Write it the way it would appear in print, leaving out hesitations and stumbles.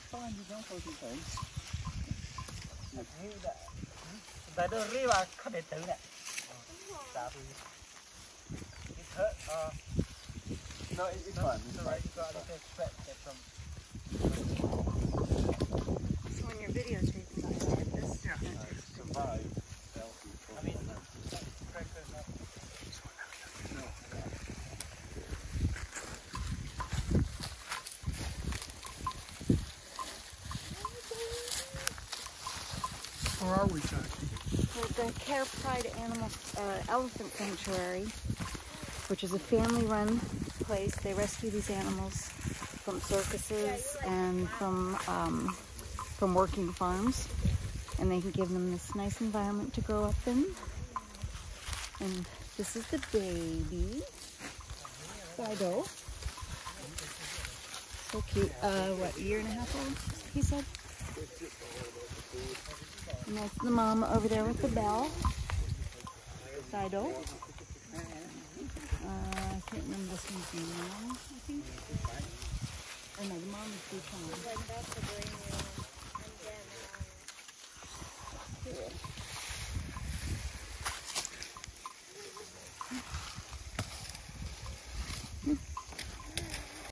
fine, you don't go to things. Tại đó ri và khát để tử nè. Dạ thì it hurt. No, it's fine. It's So right, you got to expect it from. So when you're videotaping, you did this. Yeah. Survive. I mean, crackers not. Where are we, Jackie? We're at the Care Pride Elephant Sanctuary, which is a family-run place. They rescue these animals from circuses and from working farms, and they can give them this nice environment to grow up in. And this is the baby, Fido. So cute. What, a year and a half old, he said? And that's the mom over there with the bell. Fido. I can't remember this one's name now, I think. Oh no, the mom is Buchan.